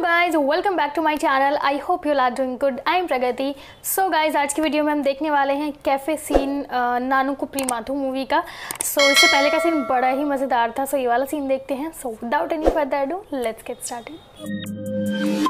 Guys welcome back to my channel. I hope you are doing good. I am Pragati. So guys आज की video में हम देखने वाले हैं कैफ़े सीन नानू को प्रीमाथू मूवी का। सो इससे पहले का सीन बड़ा ही मज़ेदार था। सो ये वाला सीन देखते हैं। So without any further ado let's get started.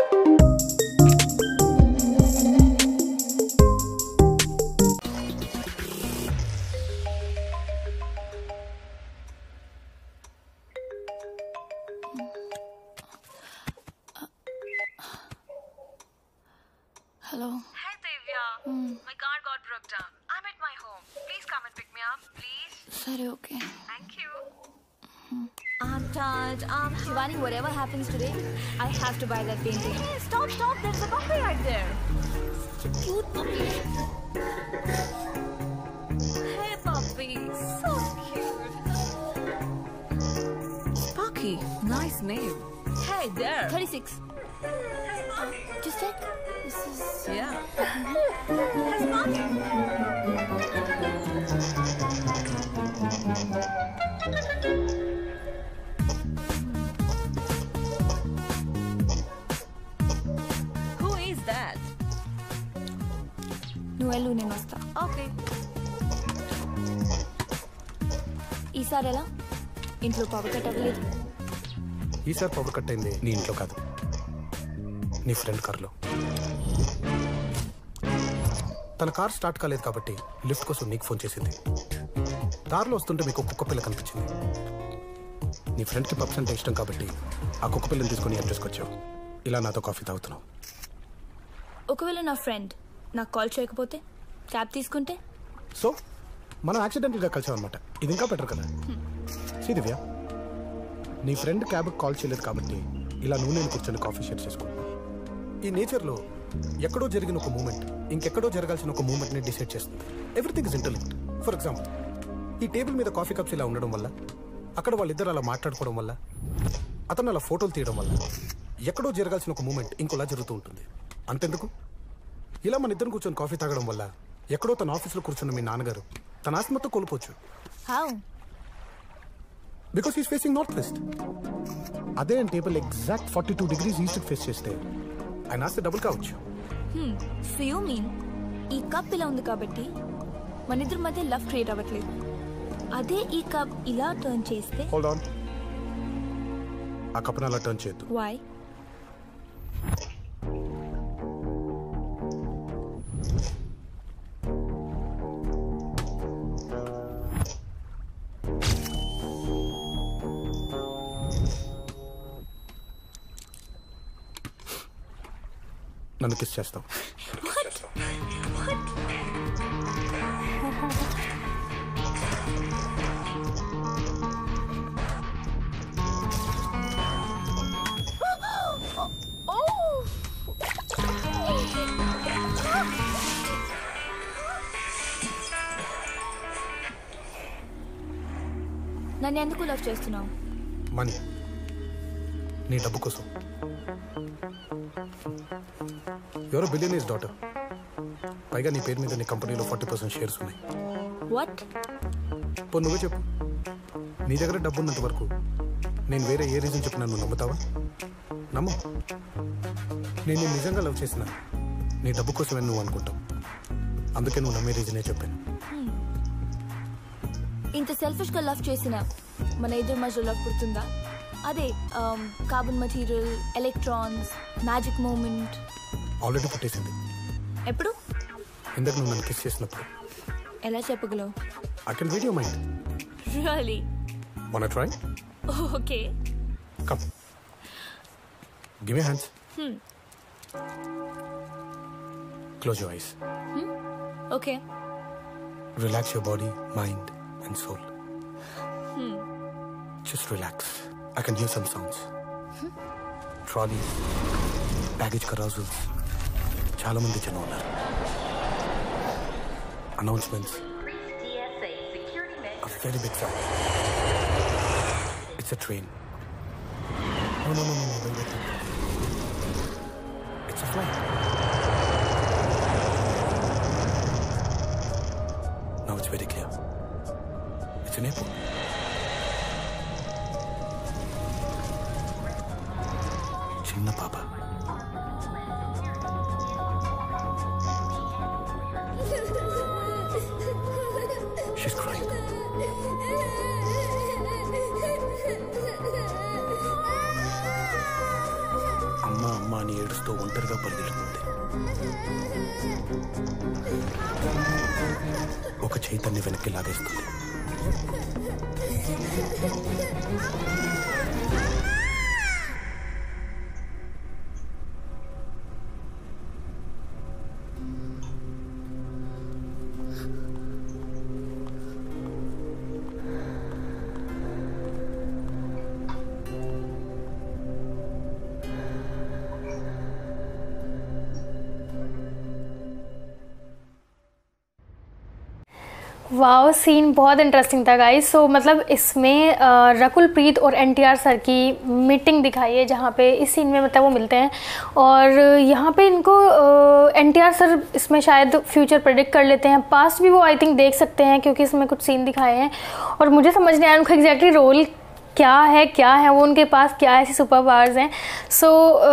Hello. Hey Divya, my car got broke down. I'm at my home. Please come and pick me up, please. Sorry, okay. Thank you. I'm tired. I'm Shivani, whatever happens today, I have to buy that painting. Hey, stop! There's a puppy right there. Such a cute puppy. Hey puppy, so cute. Sparky, nice name. Hey there. 36. Just check. This is... Yeah. Hey Sparky. Who is that? నువ్వు వెళ్ళు, నేను వస్తా. Okay. ఈసారి ఎలా? ఇంట్లో power cut అవ్వలేదు. ఈసారి power cut అయింది నీ ఇంట్లో కాదు, నీ ఫ్రెండ్ కార్లో. తన కార్ స్టార్ట్ కాలేదు కాబట్టి లిఫ్ట్ కోసం నీకు ఫోన్ చేసింది. కార్లో వస్తుంటే మీకు కుక్క పిల్ల కనిపించింది. నీ ఫ్రెండ్కి పప్స్ అంటే ఇష్టం కాబట్టి ఆ కుక్క పిల్లని తీసుకుని అడ్రస్కి వచ్చావు. ఇలా నాతో కాఫీ తాగుతున్నావు. ఒకవేళ నా ఫ్రెండ్ నాకు కాల్ చేయకపోతే, క్యాబ్ తీసుకుంటే? సో మనం యాక్సిడెంటల్గా కలిసామన్నమాట. ఇది ఇంకా బెటర్ కదా. సీ దివ్య, నీ ఫ్రెండ్ క్యాబ్కి కాల్ చేయలేదు కాబట్టి ఇలా నువ్వు నేను కూర్చొని కాఫీ షేర్ చేసుకుంటున్నావు. ఈ నేచర్లో ఎక్కడో జరిగిన ఒక మూమెంట్ ఇంకెక్కడో జరగాల్సిన ఒక మూమెంట్ని డిసైడ్ చేస్తుంది. Everything is interlinked. For example, ఈ టేబుల్ మీద కాఫీ కప్స్ ఇలా ఉండడం వల్ల, అక్కడ వాళ్ళిద్దరు అలా మాట్లాడుకోవడం వల్ల, అతను అలా ఫోటోలు తీయడం వల్ల ఎక్కడో జరగాల్సిన ఒక మూమెంట్ ఇంకోలా జరుగుతూ ఉంటుంది. అంతెందుకు, ఇలా మన ఇద్దరు కూర్చొని కాఫీ తాగడం వల్ల ఎక్కడో తన ఆఫీస్లో కూర్చున్న మీ నాన్నగారు తన ఆస్మతో కోల్పోవచ్చు. How? Because is facing north west. అదే table exact 42 degrees east face చేస్తే ఆయన ఆస్తి డబుల్ కావచ్చు. సో యూ మీన్ ఈ కప్ ఇలా ఉంది కాబట్టి మన ఇద్దరి మధ్య లవ్ క్రియేట్ అవ్వట్లేదు. అదే ఈ కప్ ఇలా టర్న్ చేస్తే? హోల్డ్ ఆన్, ఆ కప్ను అలా టర్న్ చేయొద్దు. వై? నన్ను కిస్ చేస్తావు. నన్ను ఎందుకు లవ్ చేస్తున్నావు? మనీ, నీ డబ్బు కోసం. ఎవరో బిలియనీర్స్ డాటర్. పైగా నీ పేరు మీద నీ కంపెనీలో 40% షేర్స్ ఉన్నాయి. వాట్? పో నువ్వే చెప్పు. నీ దగ్గర డబ్బు ఉన్నంత వరకు నేను వేరే ఏ రీజన్ చెప్పినా నువ్వు నమ్ముతావా? నమ్ము. నేను నిజంగా లవ్ చేసిన నీ డబ్బు కోసమే నువ్వు అనుకుంటావు. అందుకే నువ్వు నమ్మే రీజనే చెప్పాను. ఇంత సెల్ఫిష్ గా లవ్ చేసిన మన ఇద్దరి మధ్యలో లవ్ పుడుతుందా? అదే carbon material, electrons, magic moment. Already పుట్టేసింది. ఎప్పుడు? ఇందాక నువ్వు నన్ను కిస్ చేసినప్పుడు. ఎలా చెప్పగలవు? I can read your mind. Really? Want to try? Okay. Come, give me hands. Close your eyes. Okay. Relax your body, mind and soul. Just relax. I can hear some sounds. Trolleys, baggage carousels. చాలా మంది జనం ఉన్నారు. Announcements. A very big sound. It's a train. No, wait. It's a flight. Now it's very clear. It's an airport. చిన్న పాప. She's crying. అమ్మ అమ్మ అని ఏడుస్తూ ఒంటరిగా పరిగెడుతుంది. ఒక చైతన్య వెనక్కి లాగేస్తుంది. वाओ, सीन बहुत इंटरेस्टिंग था गाइस. सो मतलब इसमें रकुल प्रीत और एनटीआर सर की मीटिंग दिखाई है, जहाँ पे इस सीन में मतलब वो मिलते हैं और यहाँ पे इनको एनटीआर सर इसमें शायद फ्यूचर प्रेडिक्ट कर लेते हैं. पास्ट भी वो आई थिंक देख सकते हैं क्योंकि इसमें कुछ सीन दिखाए हैं और मुझे समझ नहीं आया उनका एग्जैक्टली रोल क्या है वो उनके पास क्या ऐसी सुपर पावर्स हैं. सो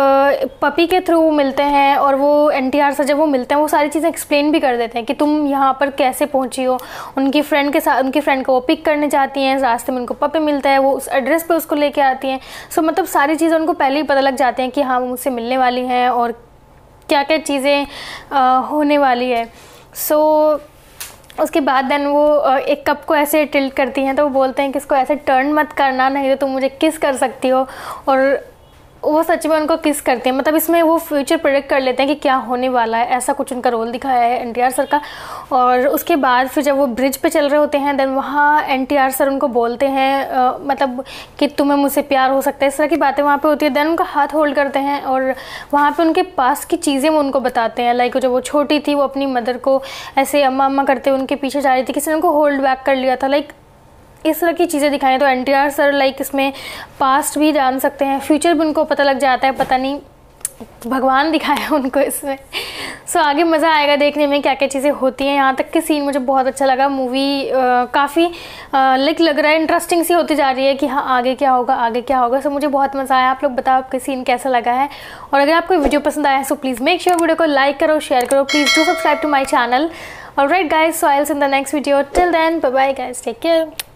पपी के थ्रू वो मिलते हैं और वो एनटीआर से जब वो मिलते हैं वो सारी चीज़ें एक्सप्लेन भी कर देते हैं कि तुम यहाँ पर कैसे पहुँची हो. उनकी फ्रेंड के साथ, उनकी फ्रेंड को वो पिक करने जाती हैं, रास्ते में उनको पपी मिलता है, वो उस एड्रेस पे उसको लेके आती हैं. सो मतलब सारी चीज़ें उनको पहले ही पता लग जाती हैं कि हाँ वो मुझसे मिलने वाली हैं और क्या क्या चीज़ें होने वाली है. सो उसके बाद देन वो एक कप को ऐसे टिल्ट करती हैं तो वो बोलते हैं कि इसको ऐसे टर्न मत करना, नहीं तो तुम मुझे किस कर सकती हो. और वो सच में उनको किस करते हैं. मतलब इसमें वो फ्यूचर प्रेडिक्ट कर लेते हैं कि क्या होने वाला है. ऐसा कुछ उनका रोल दिखाया है एनटीआर सर का. और उसके बाद फिर जब वो ब्रिज पे चल रहे होते हैं देन वहाँ एनटीआर सर उनको बोलते हैं मतलब कि तुम्हें मुझसे प्यार हो सकता है, इस तरह की बातें वहाँ पे होती है. देन उनका हाथ होल्ड करते हैं और वहाँ पे उनके पास की चीज़ें वो उनको बताते हैं. लाइक जब वो छोटी थी वो अपनी मदर को ऐसे अम्मा अम्मा करते उनके पीछे जा रही थी, किसी ने उनको होल्ड बैक कर लिया था. लाइक इस तरह की चीज़ें दिखाई. तो एनटीआर सर लाइक इसमें पास्ट भी जान सकते हैं, फ्यूचर भी उनको पता लग जाता है. पता नहीं भगवान दिखाया उनको इसमें. सो आगे मज़ा आएगा देखने में क्या क्या चीज़ें होती हैं. यहाँ तक के सीन मुझे बहुत अच्छा लगा. मूवी काफ़ी लाइक लग रहा है इंटरेस्टिंग सी होती जा रही है कि हाँ आगे क्या होगा. सो मुझे बहुत मज़ा आया. आप लोग बताओ आपके सीन कैसा लगा है. और अगर आपको वीडियो पसंद आया है so please make sure video को लाइक करो, शेयर करो. Please do subscribe to my channel. Alright guys, so I'll see you in the next video. Till then, bye bye guys, take care.